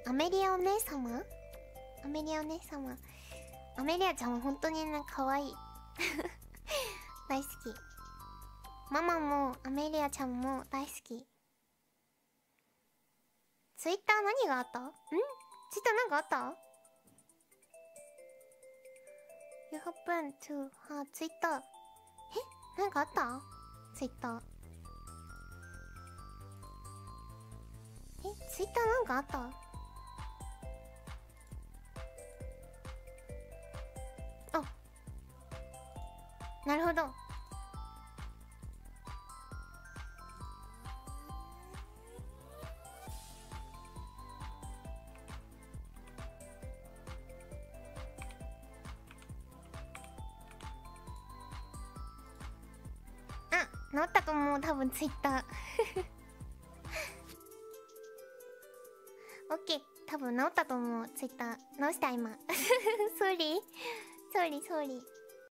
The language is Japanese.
アメリアお姉様、アメリアお姉様、アメリアちゃんは本当にね、可愛い大好き。ママもアメリアちゃんも大好き。ツイッター何があった？ツイッターなんかあった？ You happen to ツイッターなんかあった？ツイッターツイッターなんかあった？あ、なるほど。治ったと思う、多分ツイッターオッケー、多分治ったと思う、ツイッター直した今ソーリーソーリーソーリー。